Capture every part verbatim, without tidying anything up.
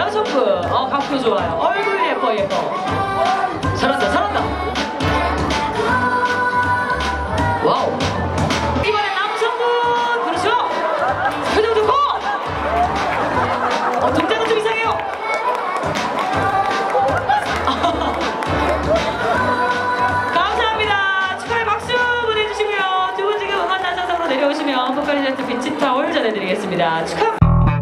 여성분, 어, 각도 좋아요. 얼굴 예뻐, 예뻐. 잘한다, 잘한다. 와우. 이번엔 남성분, 그렇죠? 표정 좋고. 어, 동작은 좀 이상해요. 감사합니다. 축하의 박수 보내주시고요. 두 분 지금 음악 단상으로 내려오시면 포카리젠트 빛이 타올 전해드리겠습니다. 축하.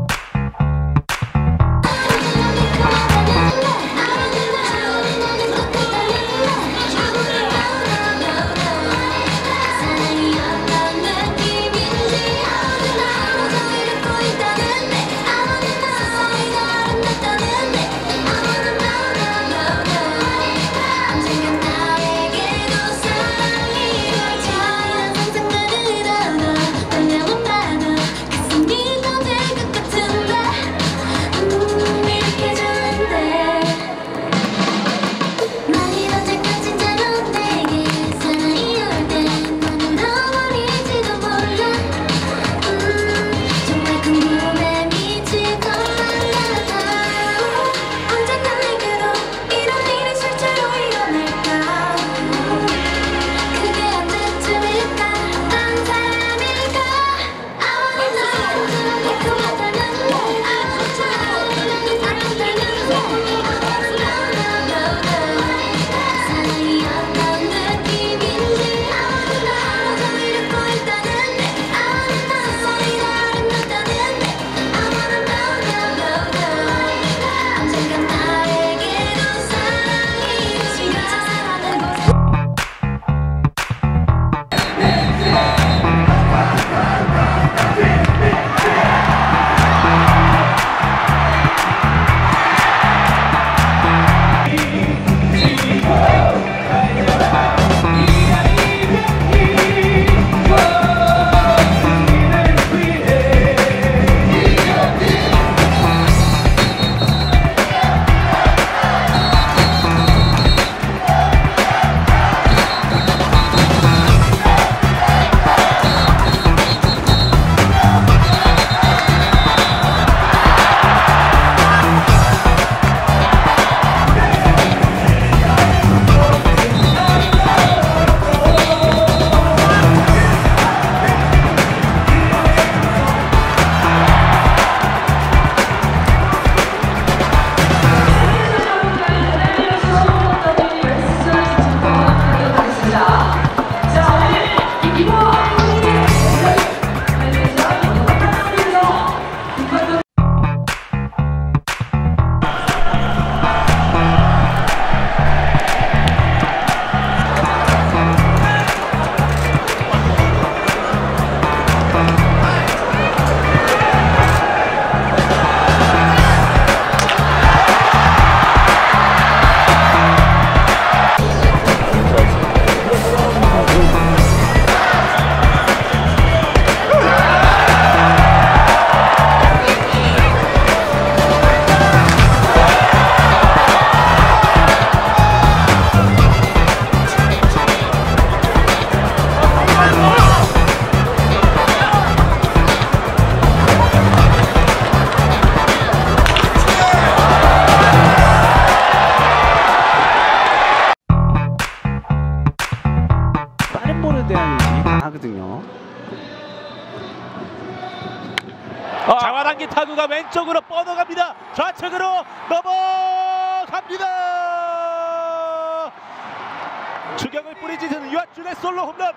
하거든요. 아. 잡아당긴 타구가 왼쪽으로 뻗어갑니다. 좌측으로 넘어갑니다. 추격을 뿌리짖은 유한준의 솔로 홈런.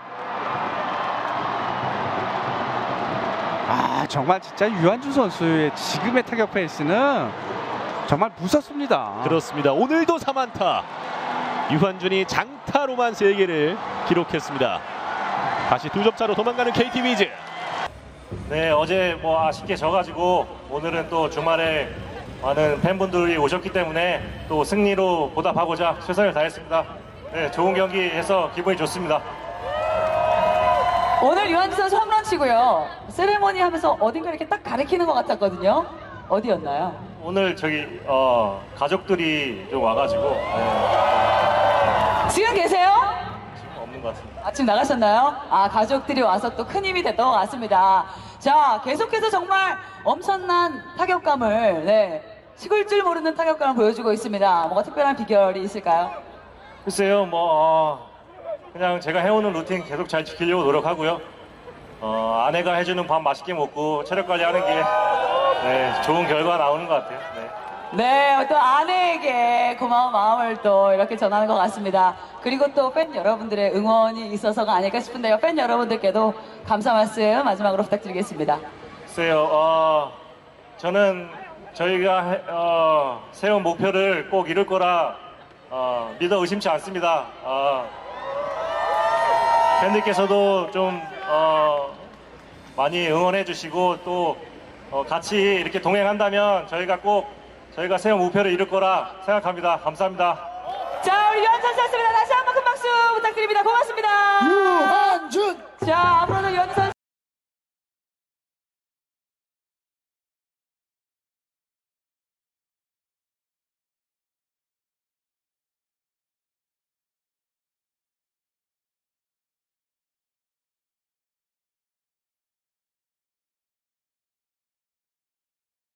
아 정말 진짜 유한준 선수의 지금의 타격 페이스는 정말 무섭습니다. 그렇습니다. 오늘도 삼 안타. 유한준이 장타 로만스 세 개를 기록했습니다. 다시 두 점차로 도망가는 케이티 위즈. 네, 어제 뭐 아쉽게 져가지고 오늘은 또 주말에 많은 팬분들이 오셨기 때문에 또 승리로 보답하고자 최선을 다했습니다. 네, 좋은 경기 해서 기분이 좋습니다. 오늘 유한준 선수 홈런 치고요. 세레머니 하면서 어딘가 이렇게 딱 가리키는 것 같았거든요. 어디였나요? 오늘 저기 어, 가족들이 좀 와가지고 네. 지금 계세요? 지금 없는 것 같습니다. 아침 나가셨나요? 아, 가족들이 와서 또 큰 힘이 됐던 것 같습니다. 자, 계속해서 정말 엄청난 타격감을 네, 식을 줄 모르는 타격감을 보여주고 있습니다. 뭔가 특별한 비결이 있을까요? 글쎄요, 뭐 어, 그냥 제가 해오는 루틴 계속 잘 지키려고 노력하고요. 어, 아내가 해주는 밥 맛있게 먹고 체력 관리하는 게 네, 좋은 결과 나오는 것 같아요. 네. 네, 또 아내에게 고마운 마음을 또 이렇게 전하는 것 같습니다. 그리고 또 팬 여러분들의 응원이 있어서가 아닐까 싶은데요. 팬 여러분들께도 감사 말씀 마지막으로 부탁드리겠습니다. 글쎄요, 어, 저는 저희가 해, 어, 세운 목표를 꼭 이룰 거라 어, 믿어 의심치 않습니다. 어, 팬들께서도 좀 어, 많이 응원해 주시고 또 어, 같이 이렇게 동행한다면 저희가 꼭 저희가 세운 목표를 이룰 거라 생각합니다. 감사합니다. 자, 우리 유한 선수였습니다. 다시 한번 큰 박수 부탁드립니다. 고맙습니다.